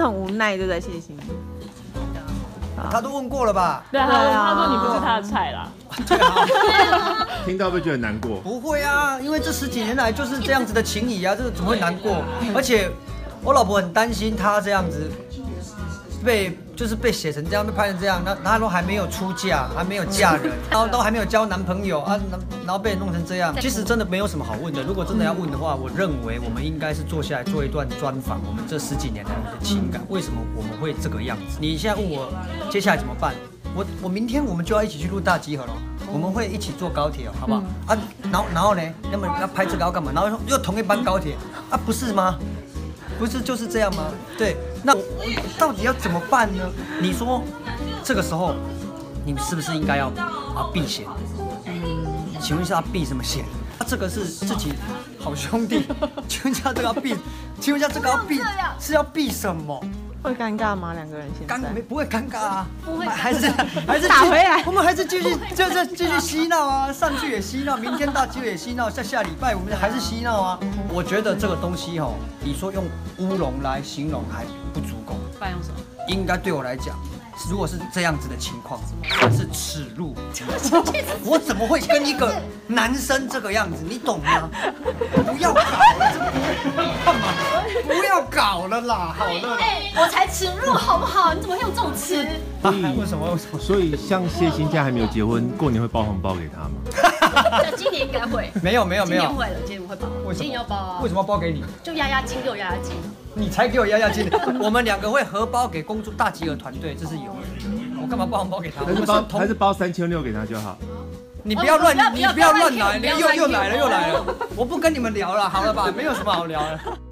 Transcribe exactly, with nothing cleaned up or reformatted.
很无奈，对不对，谢欣？ 他都问过了吧？ 对啊，他说你不是他的菜啦。 对啊， 听到会觉得难过？ 不会啊，因为这十几年来就是这样子的情谊啊，这个怎么会难过？而且我老婆很担心他这样子被就是被写成这样，被拍成这样，那他都还没有出嫁，还没有嫁人，然后都还没有交男朋友啊，然后被人弄成这样。其实真的没有什么好问的。如果真的要问的话，我认为我们应该是坐下来做一段专访，我们这十几年来的情感，为什么我们会这个样子？你现在问我接下来怎么办？我我明天我们就要一起去录大集合了，我们会一起坐高铁哦，好不好？啊，然后然后呢，那么要拍这个要干嘛？然后又同一班高铁啊，不是吗？不是就是这样吗？对，那我我到底要怎么办呢？你说这个时候，你是不是应该要啊避嫌？请问一下避什么嫌？他这个是自己好兄弟，请问一下这个要避，请问一下这个要避是要避什么？ 会尴尬吗？两个人现在尴没不会尴尬啊，不会，还是还是打回来， 我们还是继续就是继续嬉闹啊，上去也嬉闹，明天大集也嬉闹，下下礼拜我们还是嬉闹啊。我觉得这个东西哦，你说用乌龙来形容还不足够， 不然用什么？ 应该对我来讲，如果是这样子的情况，是耻辱。我怎么会跟一个男生这个样子？你懂吗？不要搞了，干嘛？不要搞了啦，好了。 哎，我才耻辱好不好？你怎么会用这种词？ 为什么？为什么？ 所以像谢欣家还没有结婚，过年会包红包给他吗？ 今年应该会。 没有没有没有。 今年会了，今年会包。今年要包啊。 为什么要包给你？ 就压压惊，给我压压惊。 你才给我压压惊！我们两个会合包给公主大集合团队，这是有的。我干嘛包红包给他？ 还是包还是包三千六给他就好。 你不要乱，你不要乱来，你又又来了又来了！我不跟你们聊了，好了吧？没有什么好聊的。